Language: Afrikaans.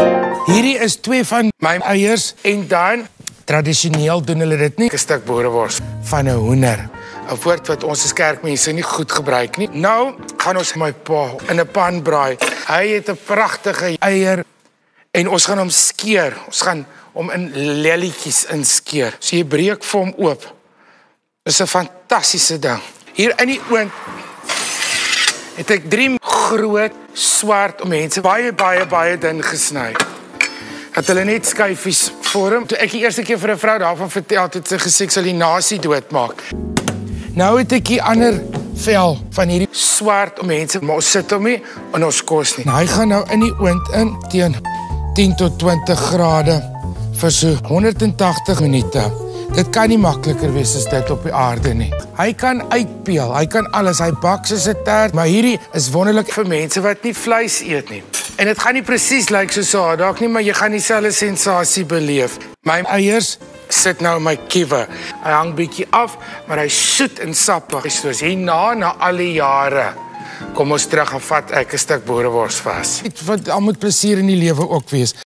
Hierdie is 2 van my eiers en dan tradisioneel doen hulle dit nie 'n stuk boerewors van 'n hoender. 'n Woord wat ons as kerkmense nie goed gebruik nie. Nou gaan ons my pa in 'n pan braai. Hy het 'n pragtige eier en ons gaan hom skeer. Ons gaan hom in lelletjies inskeer. So jy breek vir hom oop. Dis 'n fantastiese ding. Hier in die oond het ek 3 groot swart mense baie dun gesny. Dat hulle net skyfies vorm. Toe ek die eerste keer vir 'n vrou daarvan vertel, het sy gesê ek sal die nasie doodmaak. Nou het ek die ander vel van hierdie swart mense, maar ons sit hom nie in ons kos nie. Hy gaan nou in die oond in teen 10 tot 20 grade vir so 180 minute. Dit kan nie makliker wees as dit op die aarde nie. Hy kan uitpeel, hy kan alles, hy bak soos 'n tert, maar hierdie is wonderlik vir mense wat nie vleis eet nie. En dit gaan nie presies lyk soos so dalk nie, maar jy gaan dieselfde sensasie beleef. My eiers sit nou in my kiewe. Hy hang bietjie af, maar hy soet en sappig. Soos hierna na al die jare kom ons terug en vat ek 'n stuk boerewors vas. Wat al moet plesier in die lewe ook wees.